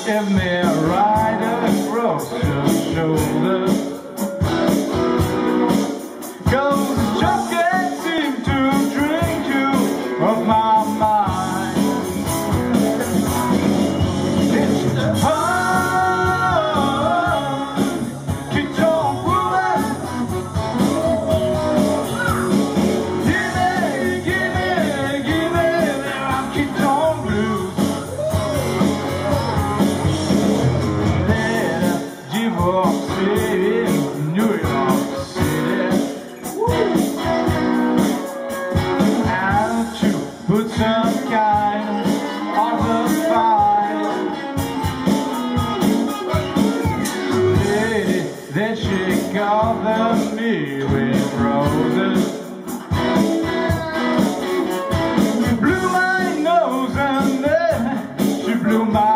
Give me a ride across your shoulder. Cause just can't seem to drink you off my mind. It's the heart, keep on moving. Give me, I'll keep on blue. In New York City, how to put some kind on the fire. Lady, then she covered me with roses. She blew my nose and then she blew my